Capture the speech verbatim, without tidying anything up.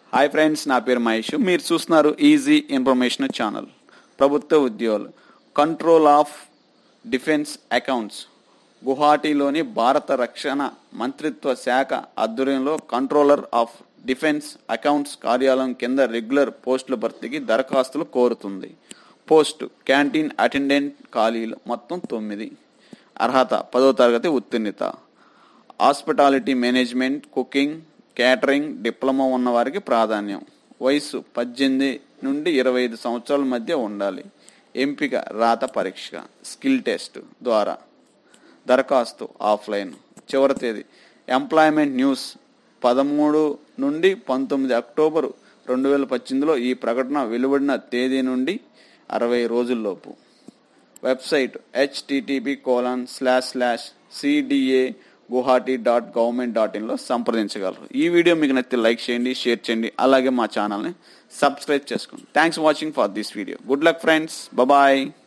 Hi friends, నా పేరు మహేష్. మీరు చూస్తున్నారు ఈజీ ఇన్ఫర్మేషన్ ఛానల్. ప్రభుత్వ ఉద్యోగులు కంట్రోల్ ఆఫ్ డిఫెన్స్ అకౌంట్స్. గువాహటిలోని భారత రక్షణ మంత్రిత్వ శాఖ ఆధ్వర్యంలో కంట్రోలర్ ఆఫ్ డిఫెన్స్ అకౌంట్స్ కార్యాలయం కింద రెగ్యులర్ పోస్టుల భర్తీకి దరఖాస్తులు కోరుతుంది. పోస్టు క్యాంటీన్ అటెండెంట్ ఖాళీలు మొత్తం తొమ్మిది. అర్హత పదో తరగతి ఉత్తీర్ణత. Hospitality management, cooking, catering diploma ఉన్న వారికి ప్రాధాన్యం. వయసు పద్దెనిమిది నుండి ఇరవై ఐదు సంవత్సరాల మధ్య ఉండాలి. ఎంపిక రాత పరీక్ష, స్కిల్ టెస్ట్ ద్వారా. దరఖాస్తు ఆఫ్లైన్. చివరి తేదీ ఎంప్లాయ్మెంట్ న్యూస్ పదమూడు నుండి పంతొమ్మిది అక్టోబరు రెండు వేల పద్దెనిమిదిలో ఈ ప్రకటన వెలువడిన తేదీ నుండి అరవై రోజుల్లోపు. Website HTTP colon slash slash CDA Guwahati dot government dot ఇన్లో సంప్రదించగలరు. ఈ వీడియో మీకు నచ్చితే లైక్ చేయండి, షేర్ చేయండి, అలాగే మా ఛానల్ని సబ్స్క్రైబ్ చేసుకోండి. Thanks for watching for this video. Good luck friends, bye.